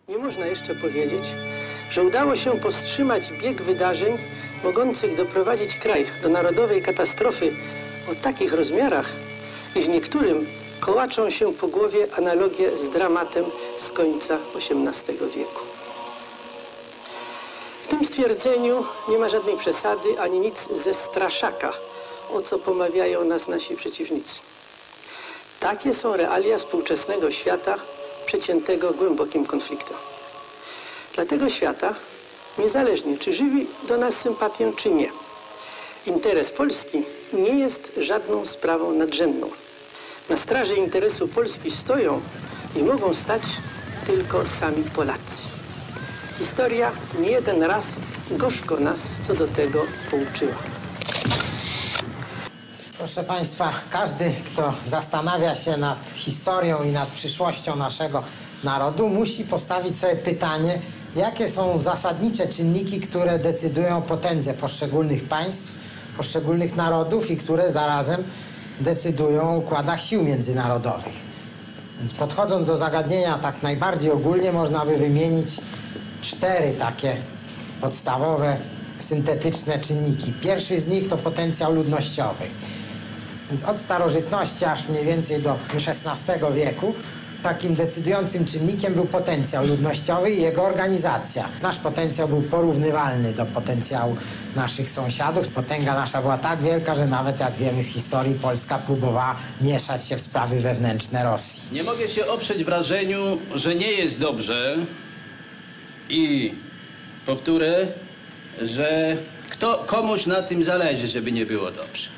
Nie można jeszcze powiedzieć, że udało się powstrzymać bieg wydarzeń mogących doprowadzić kraj do narodowej katastrofy o takich rozmiarach, iż niektórym kołaczą się po głowie analogie z dramatem z końca XVIII wieku. W tym stwierdzeniu nie ma żadnej przesady ani nic ze straszaka, o co pomawiają nas nasi przeciwnicy. Takie są realia współczesnego świata przeciętego głębokim konfliktem. Dla tego świata, niezależnie czy żywi do nas sympatię, czy nie, interes Polski nie jest żadną sprawą nadrzędną. Na straży interesu Polski stoją i mogą stać tylko sami Polacy. Historia nie jeden raz gorzko nas co do tego pouczyła. Proszę Państwa, każdy, kto zastanawia się nad historią i nad przyszłością naszego narodu, musi postawić sobie pytanie, jakie są zasadnicze czynniki, które decydują o potędze poszczególnych państw, poszczególnych narodów i które zarazem decydują o układach sił międzynarodowych. Więc podchodząc do zagadnienia tak najbardziej ogólnie, można by wymienić 4 takie podstawowe, syntetyczne czynniki. Pierwszy z nich to potencjał ludnościowy. Więc od starożytności aż mniej więcej do XVI wieku takim decydującym czynnikiem był potencjał ludnościowy i jego organizacja. Nasz potencjał był porównywalny do potencjału naszych sąsiadów. Potęga nasza była tak wielka, że nawet, jak wiemy z historii, Polska próbowała mieszać się w sprawy wewnętrzne Rosji. Nie mogę się oprzeć wrażeniu, że nie jest dobrze i powtórzę, że komuś na tym zależy, żeby nie było dobrze.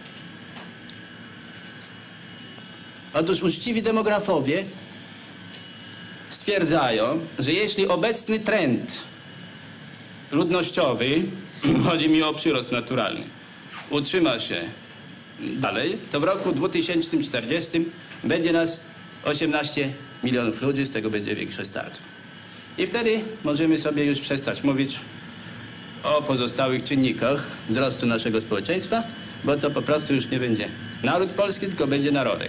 Otóż uczciwi demografowie stwierdzają, że jeśli obecny trend ludnościowy, chodzi mi o przyrost naturalny, utrzyma się dalej, to w roku 2040 będzie nas 18 milionów ludzi, z tego będzie większość starców. I wtedy możemy sobie już przestać mówić o pozostałych czynnikach wzrostu naszego społeczeństwa, bo to po prostu już nie będzie naród polski, tylko będzie narodek.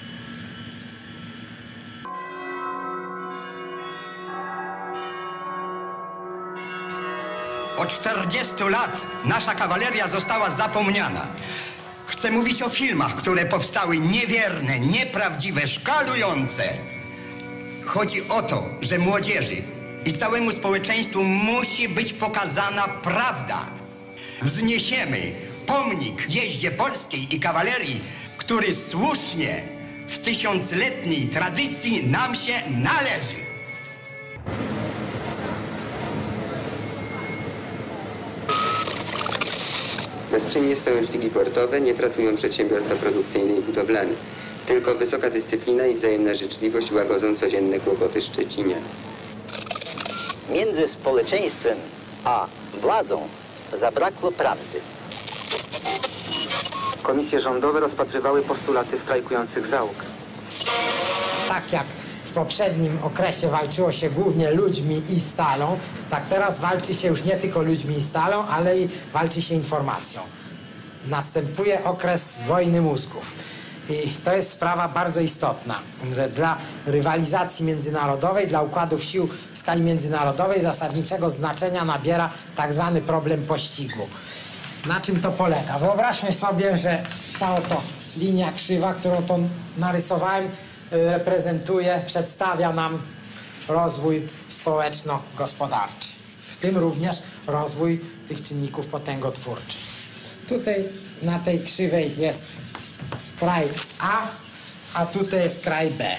Od 40 lat nasza kawaleria została zapomniana. Chcę mówić o filmach, które powstały niewierne, nieprawdziwe, szkalujące. Chodzi o to, że młodzieży i całemu społeczeństwu musi być pokazana prawda. Wzniesiemy pomnik jeździe polskiej i kawalerii, który słusznie w tysiącletniej tradycji nam się należy. Bezczynnie stoją szpigi portowe, nie pracują przedsiębiorstwa produkcyjne i budowlane. Tylko wysoka dyscyplina i wzajemna życzliwość łagodzą codzienne kłopoty szczecinian. Między społeczeństwem a władzą zabrakło prawdy. Komisje rządowe rozpatrywały postulaty strajkujących załóg. Tak jak w poprzednim okresie walczyło się głównie ludźmi i stalą, tak teraz walczy się już nie tylko ludźmi i stalą, ale i walczy się informacją. Następuje okres wojny mózgów. I to jest sprawa bardzo istotna, że dla rywalizacji międzynarodowej, dla układów sił w skali międzynarodowej zasadniczego znaczenia nabiera tak zwany problem pościgu. Na czym to polega? Wyobraźmy sobie, że ta oto linia krzywa, którą to narysowałem, reprezentuje, przedstawia nam rozwój społeczno-gospodarczy. W tym również rozwój tych czynników potęgotwórczych. Tutaj na tej krzywej jest kraj a tutaj jest kraj B.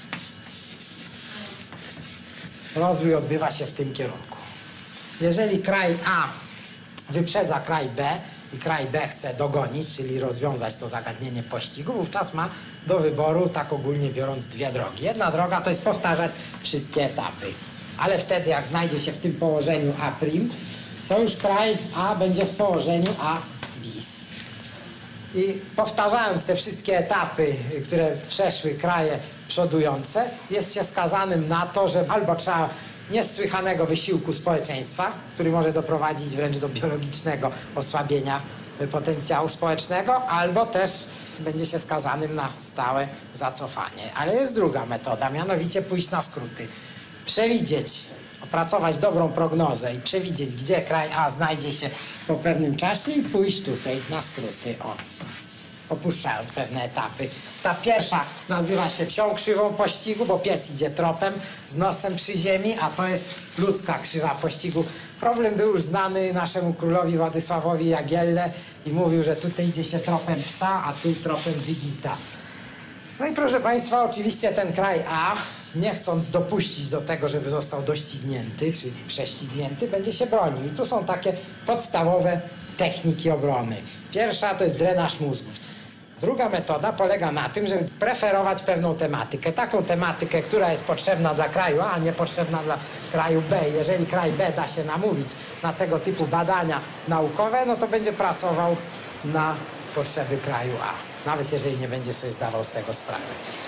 Rozwój odbywa się w tym kierunku. Jeżeli kraj A wyprzedza kraj B i kraj B chce dogonić, czyli rozwiązać to zagadnienie pościgu, wówczas ma do wyboru, tak ogólnie biorąc, 2 drogi. Jedna droga to jest powtarzać wszystkie etapy. Ale wtedy, jak znajdzie się w tym położeniu A', to już kraj A będzie w położeniu A bis. I powtarzając te wszystkie etapy, które przeszły kraje przodujące, jest się skazanym na to, że albo trzeba niesłychanego wysiłku społeczeństwa, który może doprowadzić wręcz do biologicznego osłabienia potencjału społecznego, albo też będzie się skazanym na stałe zacofanie. Ale jest druga metoda, mianowicie pójść na skróty. przewidzieć, opracować dobrą prognozę i przewidzieć, gdzie kraj A znajdzie się po pewnym czasie i pójść tutaj na skróty, opuszczając pewne etapy. Ta pierwsza nazywa się psią krzywą pościgu, bo pies idzie tropem z nosem przy ziemi, a to jest ludzka krzywa pościgu. Problem był już znany naszemu królowi Władysławowi Jagielle i mówił, że tutaj idzie się tropem psa, a tu tropem dżigita. No i proszę Państwa, oczywiście ten kraj A, nie chcąc dopuścić do tego, żeby został doścignięty czy prześcignięty, będzie się bronił. I tu są takie podstawowe techniki obrony. Pierwsza to jest drenaż mózgów. Druga metoda polega na tym, żeby preferować pewną tematykę. Taką tematykę, która jest potrzebna dla kraju A, a nie potrzebna dla kraju B. Jeżeli kraj B da się namówić na tego typu badania naukowe, no to będzie pracował na potrzeby kraju A. Nawet jeżeli nie będzie sobie zdawał z tego sprawy.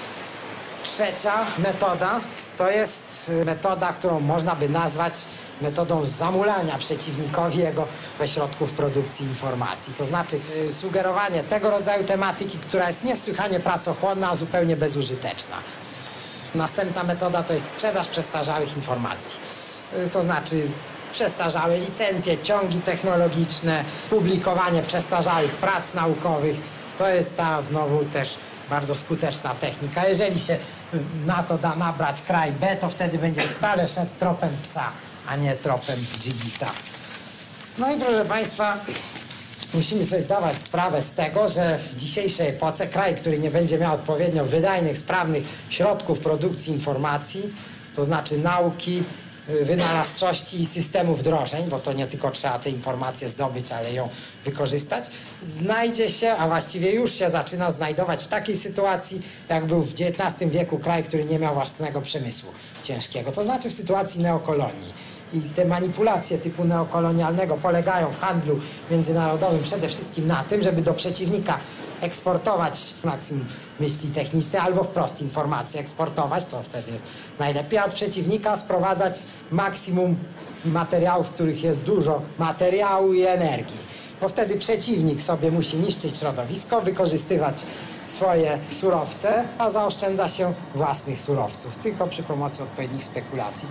Trzecia metoda to jest metoda, którą można by nazwać metodą zamulania przeciwnikowi jego środków produkcji informacji. To znaczy sugerowanie tego rodzaju tematyki, która jest niesłychanie pracochłonna, a zupełnie bezużyteczna. Następna metoda to jest sprzedaż przestarzałych informacji. To znaczy przestarzałe licencje, ciągi technologiczne, publikowanie przestarzałych prac naukowych. To jest ta znowu też bardzo skuteczna technika. Jeżeli się na to da nabrać kraj B, to wtedy będzie stale szedł tropem psa, a nie tropem dżigita. No i proszę Państwa, musimy sobie zdawać sprawę z tego, że w dzisiejszej epoce kraj, który nie będzie miał odpowiednio wydajnych, sprawnych środków produkcji informacji, to znaczy nauki, wynalazczości i systemu wdrożeń, bo to nie tylko trzeba te informacje zdobyć, ale ją wykorzystać, znajdzie się, a właściwie już się zaczyna znajdować w takiej sytuacji, jak był w XIX wieku kraj, który nie miał własnego przemysłu ciężkiego, to znaczy w sytuacji neokolonii. I te manipulacje typu neokolonialnego polegają w handlu międzynarodowym przede wszystkim na tym, żeby do przeciwnika eksportować maksimum myśli techniczne albo wprost informacje eksportować, to wtedy jest najlepiej, a od przeciwnika sprowadzać maksimum materiałów, w których jest dużo materiału i energii. Bo wtedy przeciwnik sobie musi niszczyć środowisko, wykorzystywać swoje surowce, a zaoszczędza się własnych surowców, tylko przy pomocy odpowiednich spekulacji.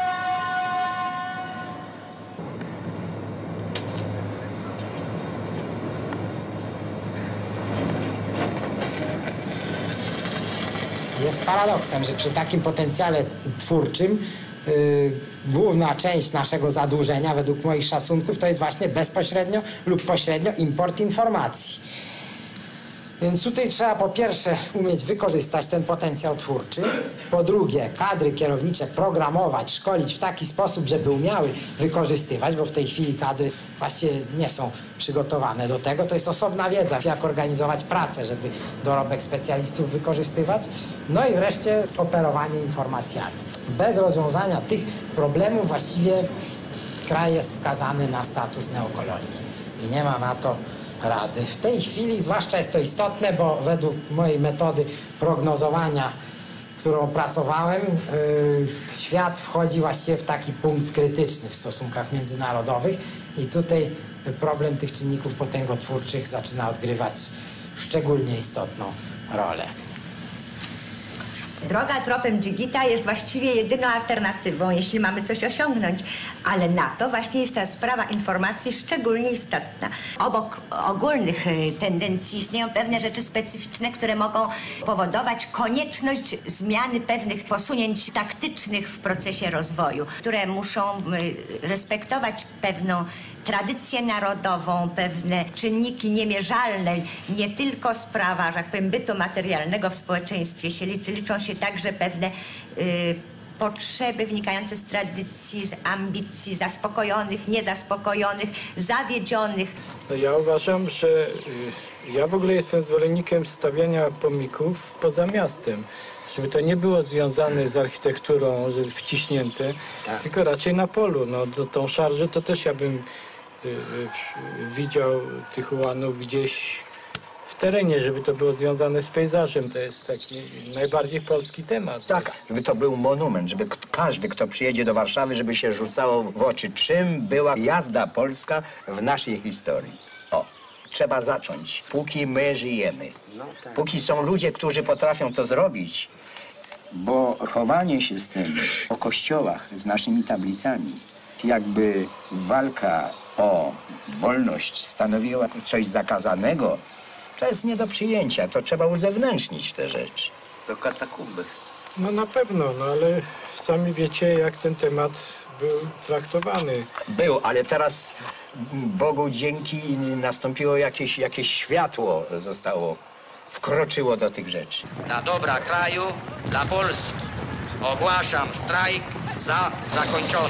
Jest paradoksem, że przy takim potencjale twórczym główna część naszego zadłużenia, według moich szacunków, to jest właśnie bezpośrednio lub pośrednio import informacji. Więc tutaj trzeba po pierwsze umieć wykorzystać ten potencjał twórczy, po drugie kadry kierownicze programować, szkolić w taki sposób, żeby umiały wykorzystywać, bo w tej chwili kadry właściwie nie są przygotowane do tego. To jest osobna wiedza, jak organizować pracę, żeby dorobek specjalistów wykorzystywać. No i wreszcie operowanie informacjami. Bez rozwiązania tych problemów właściwie kraj jest skazany na status neokolonii i nie ma na to rady. W tej chwili zwłaszcza jest to istotne, bo według mojej metody prognozowania, którą pracowałem, świat wchodzi właściwie w taki punkt krytyczny w stosunkach międzynarodowych i tutaj problem tych czynników potęgotwórczych zaczyna odgrywać szczególnie istotną rolę. Droga tropem dżigita jest właściwie jedyną alternatywą, jeśli mamy coś osiągnąć, ale na to właśnie jest ta sprawa informacji szczególnie istotna. Obok ogólnych tendencji istnieją pewne rzeczy specyficzne, które mogą powodować konieczność zmiany pewnych posunięć taktycznych w procesie rozwoju, które muszą respektować pewną tradycję narodową, pewne czynniki niemierzalne, nie tylko sprawa, że tak powiem, bytu materialnego w społeczeństwie się liczy, liczą się także pewne potrzeby wynikające z tradycji, z ambicji, zaspokojonych, niezaspokojonych, zawiedzionych. No ja uważam, że ja w ogóle jestem zwolennikiem stawiania pomników poza miastem. Żeby to nie było związane z architekturą, wciśnięte, tylko raczej na polu. No, tą szarżę to też ja bym widział tych ułanów gdzieś w terenie, żeby to było związane z pejzażem. To jest taki najbardziej polski temat. Tak, żeby to był monument, żeby każdy, kto przyjedzie do Warszawy, żeby się rzucało w oczy, czym była jazda polska w naszej historii. O, trzeba zacząć, póki my żyjemy. Póki są ludzie, którzy potrafią to zrobić, Bo chowanie się z tym o kościołach, z naszymi tablicami, jakby walka o wolność stanowiła coś zakazanego, to jest nie do przyjęcia. To trzeba uzewnętrznić te rzeczy. Do katakumby. No na pewno, no ale sami wiecie, jak ten temat był traktowany. Był, ale teraz Bogu dzięki nastąpiło jakieś światło, wkroczyło do tych rzeczy. Dla dobra kraju, dla Polski ogłaszam strajk za zakończony.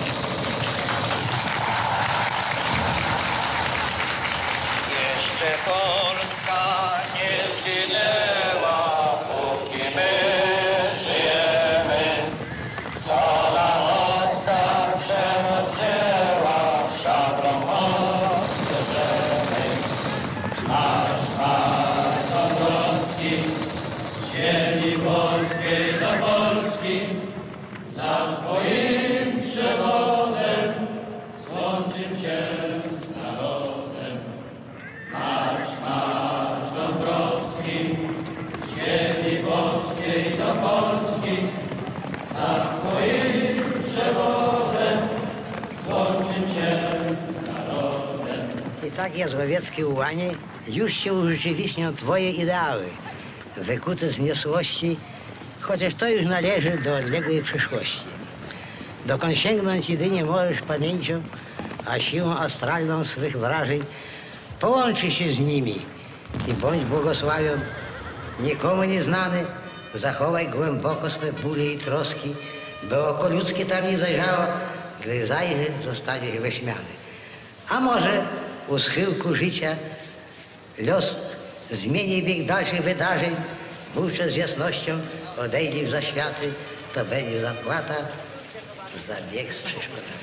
Jeszcze Polska nie zginęła, póki my żyjemy. Co nam ojca przemoc dzieła, szablą ostrzeżemy. Marsz, marsz Dąbrowski, z ziemi polskiej do Polski, za twoim przewodem złączym się z narodem. Marsz, marsz Dąbrowski, z ziemi polskiej do Polski, za twoim przewodem złączym się z narodem. I tak jazłowieckie ułanie już się urzeczywistnią twoje ideały, wykute z niesłości, chociaż to już należy do odległej przyszłości. Dokąd sięgnąć jedynie możesz pamięcią, a siłą astralną swych wrażeń połączy się z nimi i bądź błogosławion, nikomu nieznany, zachowaj głęboko swe bóle i troski, by oko ludzkie tam nie zajrzało, gdy zajrzy, zostaniesz wyśmiany. A może u schyłku życia los zmieni bieg dalszych wydarzeń, wówczas z jasnością odejdziesz za światy, to będzie zapłata za bieg z przeszkodami.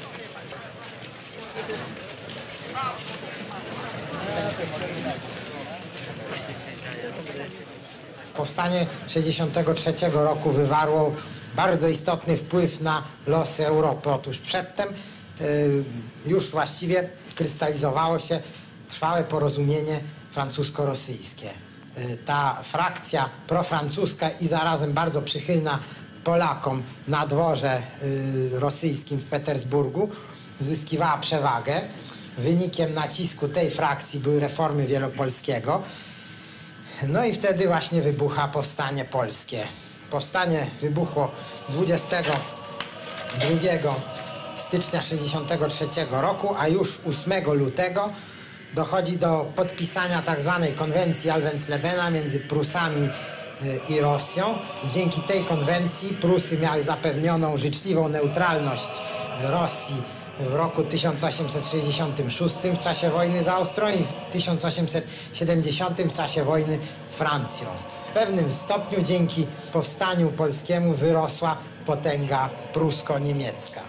Powstanie 1963 roku wywarło bardzo istotny wpływ na losy Europy. Otóż przedtem już właściwie krystalizowało się trwałe porozumienie francusko-rosyjskie. Ta frakcja profrancuska i zarazem bardzo przychylna Polakom na dworze rosyjskim w Petersburgu uzyskiwała przewagę. Wynikiem nacisku tej frakcji były reformy Wielopolskiego. No i wtedy właśnie wybucha powstanie polskie. Powstanie wybuchło 22 stycznia 1963 roku, a już 8 lutego dochodzi do podpisania tzw. konwencji Alvenslebena między Prusami i Rosją. Dzięki tej konwencji Prusy miały zapewnioną życzliwą neutralność Rosji w roku 1866 w czasie wojny z Austrią i w 1870 w czasie wojny z Francją. W pewnym stopniu dzięki powstaniu polskiemu wyrosła potęga prusko-niemiecka.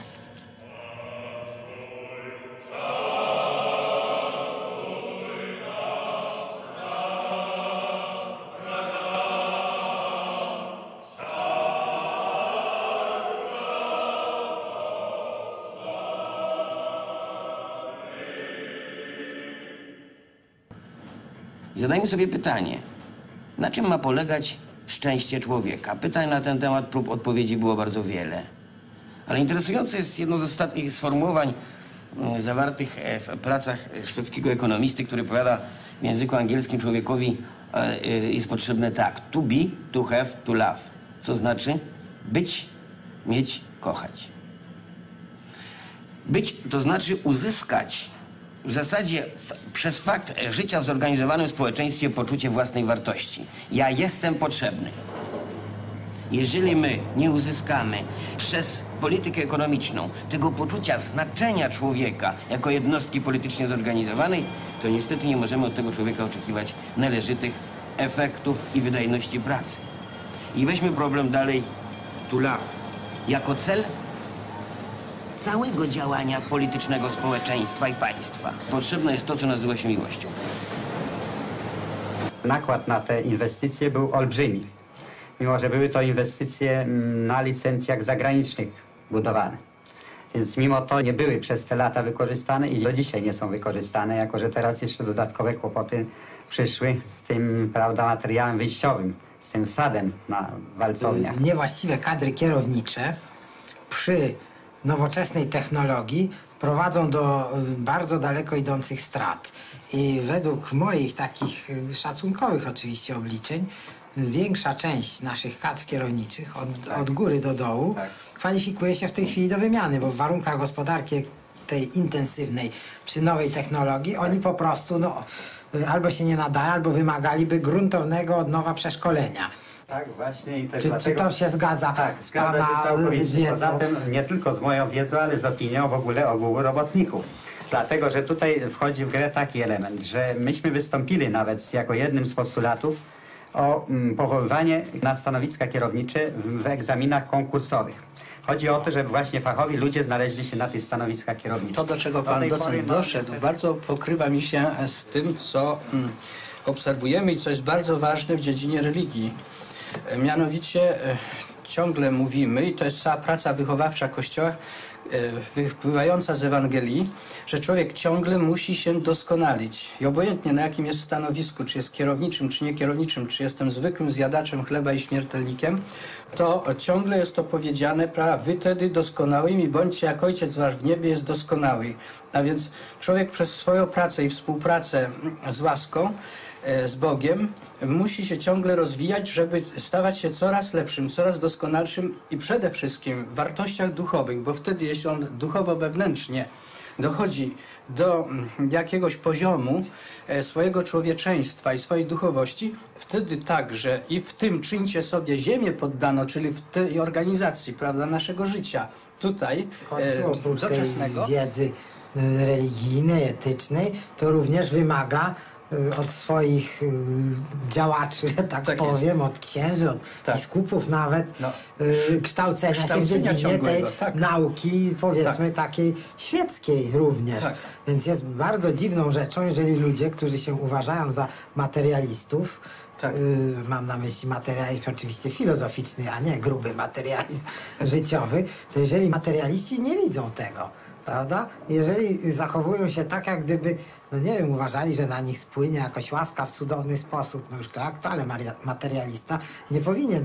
Zadajmy sobie pytanie, na czym ma polegać szczęście człowieka? Pytań na ten temat, prób odpowiedzi było bardzo wiele. Ale interesujące jest jedno z ostatnich sformułowań zawartych w pracach szwedzkiego ekonomisty, który powiada w języku angielskim człowiekowi jest potrzebne tak: to be, to have, to love. Co znaczy być, mieć, kochać. Być to znaczy uzyskać w zasadzie przez fakt życia w zorganizowanym społeczeństwie poczucie własnej wartości. Ja jestem potrzebny. Jeżeli my nie uzyskamy przez politykę ekonomiczną tego poczucia znaczenia człowieka jako jednostki politycznie zorganizowanej, to niestety nie możemy od tego człowieka oczekiwać należytych efektów i wydajności pracy. I weźmy problem dalej, to love. Jako cel całego działania politycznego społeczeństwa i państwa potrzebne jest to, co nazywa się miłością. Nakład na te inwestycje był olbrzymi, mimo że były to inwestycje na licencjach zagranicznych budowane. Więc mimo to nie były przez te lata wykorzystane i do dzisiaj nie są wykorzystane, jako że teraz jeszcze dodatkowe kłopoty przyszły z tym, prawda, materiałem wyjściowym, z z tym wsadem na walcowniach. Niewłaściwe kadry kierownicze przy nowoczesnej technologii prowadzą do bardzo daleko idących strat. I według moich takich szacunkowych oczywiście obliczeń, większa część naszych kadr kierowniczych od góry do dołu kwalifikuje się w tej chwili do wymiany, bo w warunkach gospodarki tej intensywnej przy nowej technologii oni po prostu albo się nie nadają, albo wymagaliby gruntownego od nowa przeszkolenia. Tak, właśnie. I też Czy to się zgadza? Tak, zgadza się całkowicie. Poza tym nie tylko z moją wiedzą, ale z opinią w ogóle ogółu robotników. Dlatego, że tutaj wchodzi w grę taki element, że myśmy wystąpili nawet jako jednym z postulatów o powoływanie na stanowiska kierownicze w egzaminach konkursowych. Chodzi o to, żeby właśnie fachowi ludzie znaleźli się na tych stanowiskach kierowniczych. To, do czego pan docent doszedł, bardzo pokrywa mi się z tym, co obserwujemy i co jest bardzo ważne w dziedzinie religii. Mianowicie ciągle mówimy, i to jest cała praca wychowawcza Kościoła, wypływająca z Ewangelii, że człowiek ciągle musi się doskonalić. I obojętnie na jakim jest stanowisku, czy jest kierowniczym, czy niekierowniczym, czy jestem zwykłym zjadaczem chleba i śmiertelnikiem, to ciągle jest to powiedziane, prawda, wy tedy doskonałymi bądźcie jak Ojciec wasz w niebie jest doskonały. A więc człowiek przez swoją pracę i współpracę z łaską, z Bogiem, musi się ciągle rozwijać, żeby stawać się coraz lepszym, coraz doskonalszym i przede wszystkim w wartościach duchowych, bo wtedy, jeśli on duchowo wewnętrznie dochodzi do jakiegoś poziomu swojego człowieczeństwa i swojej duchowości, wtedy także i w tym czyńcie sobie ziemię poddano, czyli w tej organizacji, prawda, naszego życia tutaj doczesnego. Tej wiedzy religijnej, etycznej, to również wymaga od swoich działaczy, że tak powiem, od księży, od biskupów nawet, kształcenia się w dziedzinie tej nauki, powiedzmy, takiej świeckiej również. Więc jest bardzo dziwną rzeczą, jeżeli ludzie, którzy się uważają za materialistów, mam na myśli materializm oczywiście filozoficzny, a nie gruby materializm życiowy, to jeżeli materialiści nie widzą tego, prawda? Jeżeli zachowują się tak, jak gdyby, no nie wiem, uważali, że na nich spłynie jakoś łaska w cudowny sposób, no już tak, ale materialista nie powinien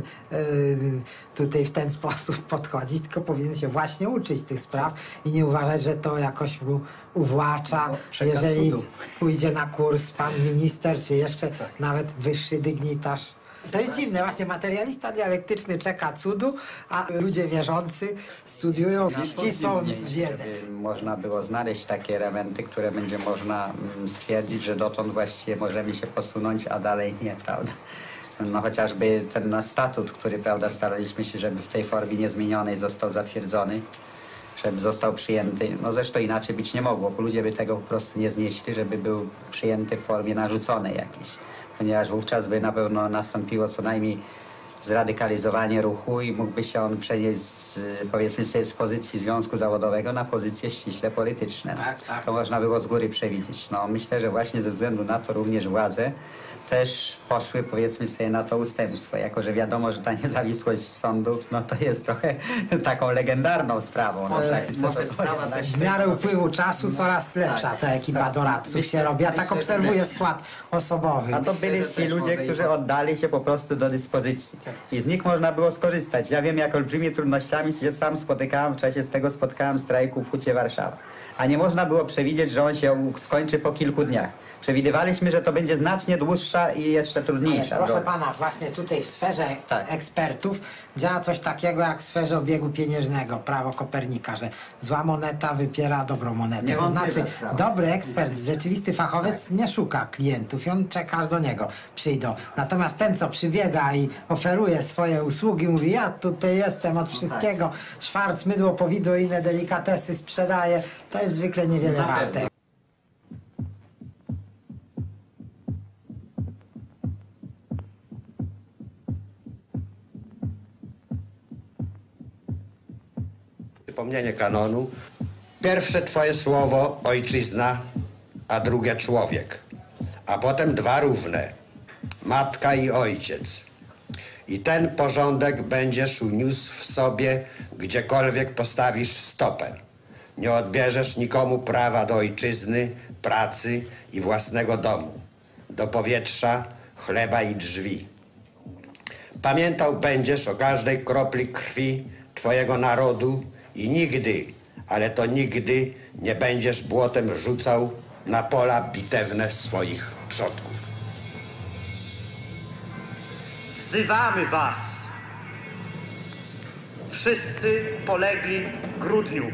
tutaj w ten sposób podchodzić, tylko powinien się właśnie uczyć tych spraw i nie uważać, że to jakoś mu uwłacza, jeżeli pójdzie na kurs pan minister, czy jeszcze nawet wyższy dygnitarz. To jest dziwne, właśnie materialista dialektyczny czeka cudu, a ludzie wierzący studiują ścisłą wiedzę. Można było znaleźć takie elementy, które będzie można stwierdzić, że dotąd właściwie możemy się posunąć, a dalej nie, prawda? No chociażby ten nasz statut, który, prawda, staraliśmy się, żeby w tej formie niezmienionej został zatwierdzony, żeby został przyjęty. No zresztą inaczej być nie mogło, bo ludzie by tego po prostu nie znieśli, żeby był przyjęty w formie narzuconej jakiejś. Ponieważ wówczas by na pewno nastąpiło co najmniej zradykalizowanie ruchu i mógłby się on przenieść, powiedzmy sobie, z pozycji związku zawodowego na pozycje ściśle polityczne. To można było z góry przewidzieć. No, myślę, że właśnie ze względu na to również władze też poszły, powiedzmy sobie, na to ustępstwo. Jako że wiadomo, że ta niezawisłość sądów, no to jest trochę taką legendarną sprawą. No, w miarę upływu czasu coraz lepsza ta ekipa doradców się robi. Ja tak obserwuję skład osobowy. A to byli ci ludzie, którzy oddali się po prostu do dyspozycji. I z nich można było skorzystać. Ja wiem, jak olbrzymimi trudnościami się sam spotykałem, w czasie z tego spotkałem strajku w Hucie Warszawa. A nie można było przewidzieć, że on się skończy po kilku dniach. Przewidywaliśmy, że to będzie znacznie dłuższa i jeszcze trudniejsza. Ale proszę pana, właśnie tutaj w sferze ekspertów działa coś takiego jak w sferze obiegu pieniężnego, prawo Kopernika, że zła moneta wypiera dobrą monetę. To znaczy dobry ekspert, rzeczywisty fachowiec nie szuka klientów i on czeka, aż do niego przyjdą. Natomiast ten, co przybiega i oferuje swoje usługi, mówi, ja tutaj jestem od wszystkiego, szwarc, mydło, powidło i inne delikatesy sprzedaje, to jest zwykle niewiele warte. Przypomnienie kanonu. Pierwsze twoje słowo ojczyzna, a drugie człowiek. A potem dwa równe. Matka i ojciec. I ten porządek będziesz uniósł w sobie, gdziekolwiek postawisz stopę. Nie odbierzesz nikomu prawa do ojczyzny, pracy i własnego domu. Do powietrza, chleba i drzwi. Pamiętał będziesz o każdej kropli krwi twojego narodu i nigdy, ale to nigdy nie będziesz błotem rzucał na pola bitewne swoich przodków. Wzywamy was. Wszyscy polegli w grudniu.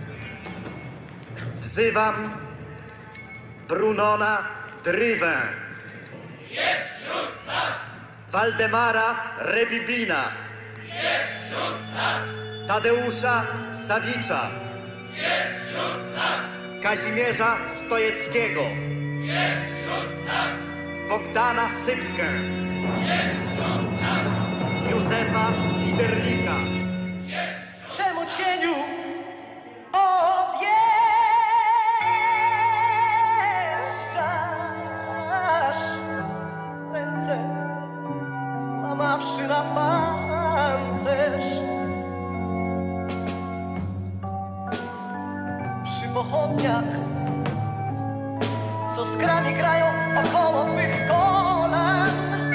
Wzywam Brunona Drywę. Jest wśród nas! Waldemara Rebibina. Jest wśród nas! Tadeusza Sawicza. Jest wśród nas! Kazimierza Stojeckiego. Jest wśród nas! Bogdana Sypkę. Jest wśród nas! Józefa Widerlika. Czemu cieniu odjeżdżasz? Ręce złamawszy na pancerz. Przy pochodniach, co skrami grają około twych kolan.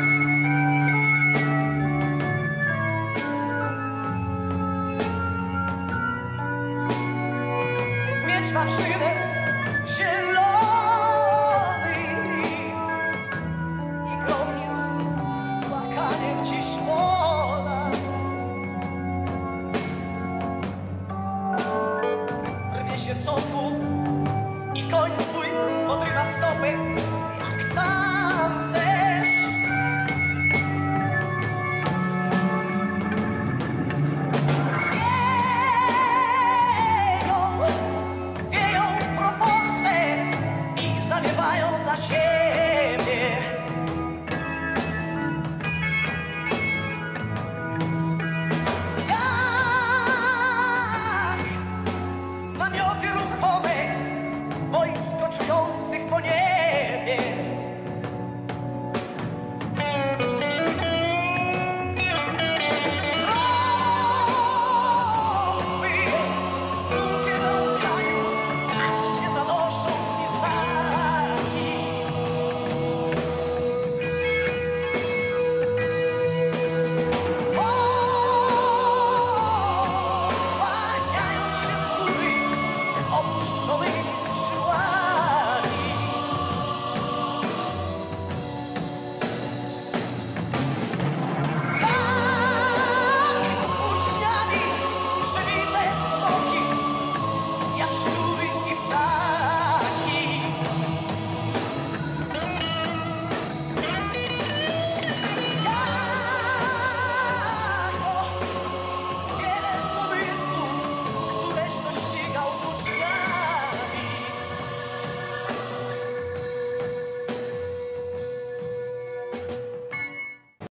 Miecz ma szynek zielony i gromnic płakaniem dziś wola. Rwie się soku